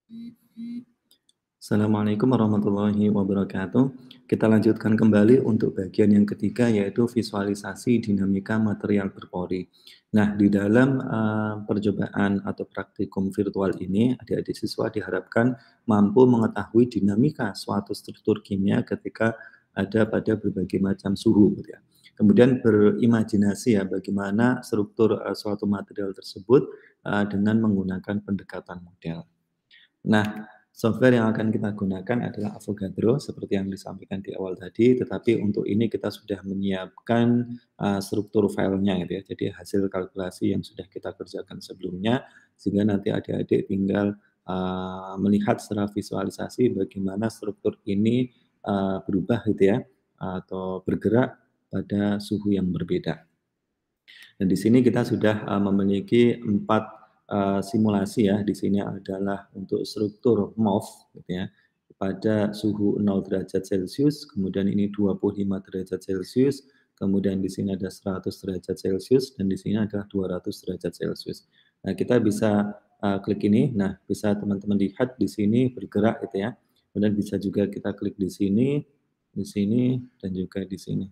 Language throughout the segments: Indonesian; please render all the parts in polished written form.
Assalamualaikum warahmatullahi wabarakatuh. Kita lanjutkan kembali untuk bagian yang ketiga, yaitu visualisasi dinamika material berpori. Nah, di dalam percobaan atau praktikum virtual ini, adik-adik siswa diharapkan mampu mengetahui dinamika suatu struktur kimia ketika ada pada berbagai macam suhu, gitu ya. Kemudian berimajinasi ya bagaimana struktur suatu material tersebut dengan menggunakan pendekatan model. Nah, software yang akan kita gunakan adalah Avogadro seperti yang disampaikan di awal tadi, tetapi untuk ini kita sudah menyiapkan struktur filenya gitu ya. Jadi hasil kalkulasi yang sudah kita kerjakan sebelumnya, sehingga nanti adik-adik tinggal melihat secara visualisasi bagaimana struktur ini berubah gitu ya, atau bergerak pada suhu yang berbeda. Dan di sini kita sudah memiliki 4 simulasi ya. Di sini adalah untuk struktur MOF gitu ya, pada suhu 0 derajat Celcius, kemudian ini 25 derajat Celcius, kemudian di sini ada 100 derajat Celcius, dan di sini adalah 200 derajat Celcius. Nah, kita bisa klik ini. Nah, bisa teman-teman lihat di sini bergerak gitu ya. Kemudian bisa juga kita klik di sini, dan juga di sini.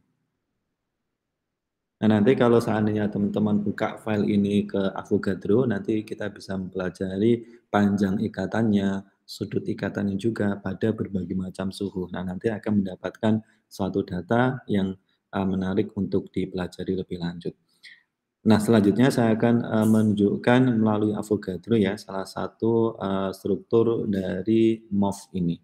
Nah, nanti kalau seandainya teman-teman buka file ini ke Avogadro, nanti kita bisa mempelajari panjang ikatannya, sudut ikatannya juga pada berbagai macam suhu. Nah, nanti akan mendapatkan suatu data yang menarik untuk dipelajari lebih lanjut. Nah, selanjutnya saya akan menunjukkan melalui Avogadro ya, salah satu struktur dari MOF ini.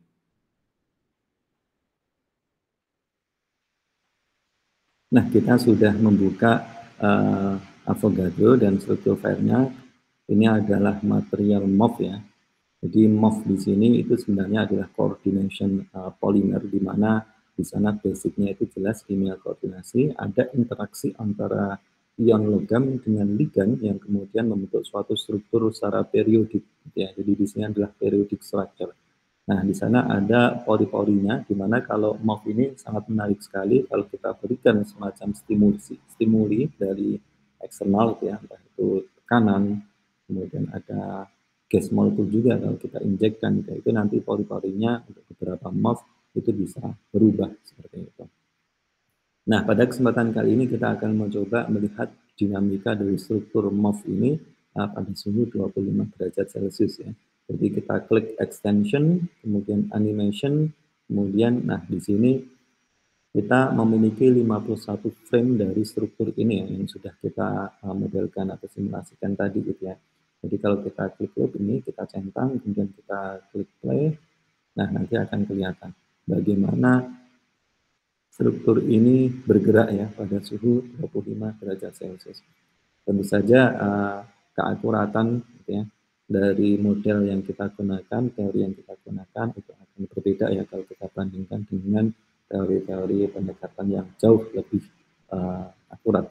Nah, kita sudah membuka Avogadro dan struktur filenya. Ini adalah material MOF ya. Jadi MOF di sini itu sebenarnya adalah coordination polymer, di mana di sana basicnya itu jelas kimia koordinasi, ada interaksi antara ion logam dengan ligan yang kemudian membentuk suatu struktur secara periodik. Ya, jadi di sini adalah periodic structure. Nah, di sana ada pori-porinya, di mana kalau MOF ini sangat menarik sekali kalau kita berikan semacam stimuli dari eksternal, ya, entah itu tekanan, kemudian ada gas molekul juga kalau kita injekkan, itu nanti pori-porinya untuk beberapa MOF itu bisa berubah seperti itu. Nah, pada kesempatan kali ini kita akan mencoba melihat dinamika dari struktur MOF ini pada suhu 25 derajat Celcius ya. Jadi kita klik extension, kemudian animation, kemudian nah di sini kita memiliki 51 frame dari struktur ini ya, yang sudah kita modelkan atau simulasikan tadi gitu ya. Jadi kalau kita klik loop ini, kita centang, kemudian kita klik play, nah nanti akan kelihatan bagaimana struktur ini bergerak ya pada suhu 25 derajat Celcius. Tentu saja keakuratan gitu ya, dari model yang kita gunakan, teori yang kita gunakan itu akan berbeda ya kalau kita bandingkan dengan teori-teori pendekatan yang jauh lebih akurat.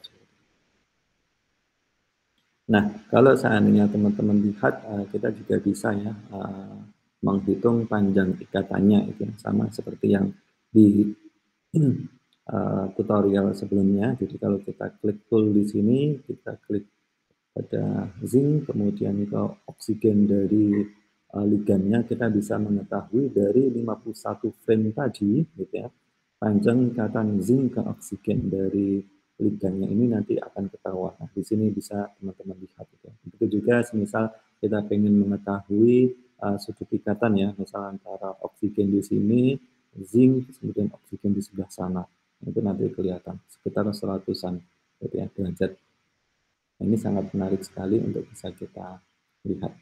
Nah, kalau seandainya teman-teman lihat, kita juga bisa ya menghitung panjang ikatannya itu sama seperti yang di tutorial sebelumnya. Jadi kalau kita klik tool di sini, kita klik pada zinc, kemudian ke oksigen dari ligannya, kita bisa mengetahui dari 51 frame tadi, gitu ya, panjang ikatan zinc ke oksigen dari ligannya ini nanti akan ketahuan. Nah, di sini bisa teman-teman lihat. Gitu. Begitu juga semisal kita ingin mengetahui sudut ikatan ya, misal antara oksigen di sini, zinc, kemudian oksigen di sebelah sana. Itu nanti kelihatan sekitar 100-an gitu ya, derajat. Ini sangat menarik sekali untuk bisa kita lihat.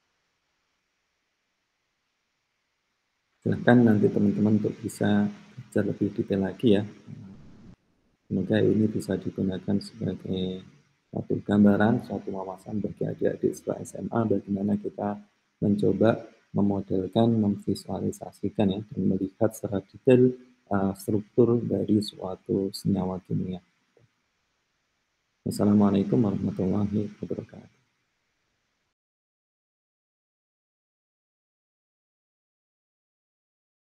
Silahkan nanti teman-teman untuk bisa belajar lebih detail lagi ya. Semoga ini bisa digunakan sebagai satu gambaran, suatu wawasan bagi adik-adik sekolah SMA bagaimana kita mencoba memodelkan, memvisualisasikan ya, dan melihat secara detail struktur dari suatu senyawa kimia. Wassalamualaikum warahmatullahi wabarakatuh.